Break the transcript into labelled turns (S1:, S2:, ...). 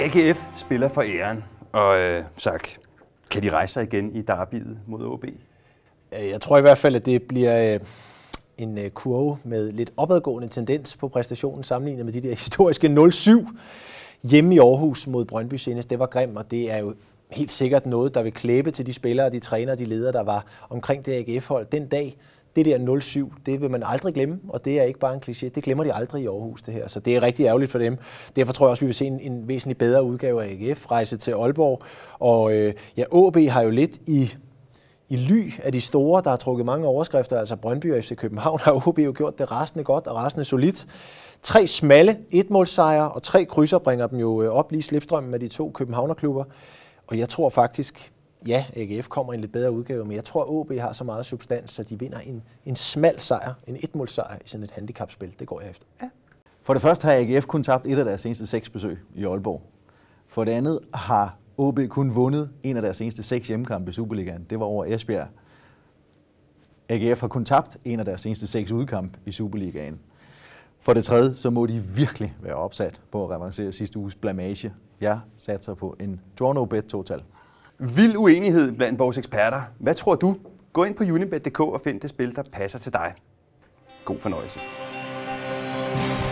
S1: AGF spiller for æren, og Zach, kan de rejse sig igen i derbyet mod OB?
S2: Jeg tror i hvert fald, at det bliver en kurve med lidt opadgående tendens på præstationen sammenlignet med de der historiske 0-7 hjemme i Aarhus mod Brøndby senest. Det var grimt, og det er jo helt sikkert noget, der vil klæbe til de spillere, de trænere, de ledere, der var omkring det AGF-hold den dag. Det der 0-7, det vil man aldrig glemme, og det er ikke bare en kliché. Det glemmer de aldrig i Aarhus, det her. Så det er rigtig ærgerligt for dem. Derfor tror jeg også, vi vil se en væsentlig bedre udgave af AGF rejse til Aalborg. Og AaB har jo lidt i ly af de store, der har trukket mange overskrifter, altså Brøndby og FC København, har AaB jo gjort det rasende godt og rasende solidt. 3 smalle 1-målsejre og 3 krydser bringer dem jo op lige slipstrømmen med de 2 københavnerklubber. Og jeg tror faktisk, ja, AGF kommer i en lidt bedre udgave, men jeg tror, AaB har så meget substans, så de vinder en smal sejr, en 1-målsejr i sådan et handicapspil. Det går jeg efter. Ja.
S3: For det første har AGF kun tabt et af deres seneste 6 besøg i Aalborg. For det andet har AaB kun vundet en af deres seneste 6 hjemmekampe i Superligaen. Det var over Esbjerg. AGF har kun tabt en af deres seneste 6 udkampe i Superligaen. For det tredje, så må de virkelig være opsat på at revancere sidste uges blamage. Jeg satser på en draw no bet total.
S1: Vild uenighed blandt vores eksperter. Hvad tror du? Gå ind på unibet.dk og find det spil, der passer til dig. God fornøjelse.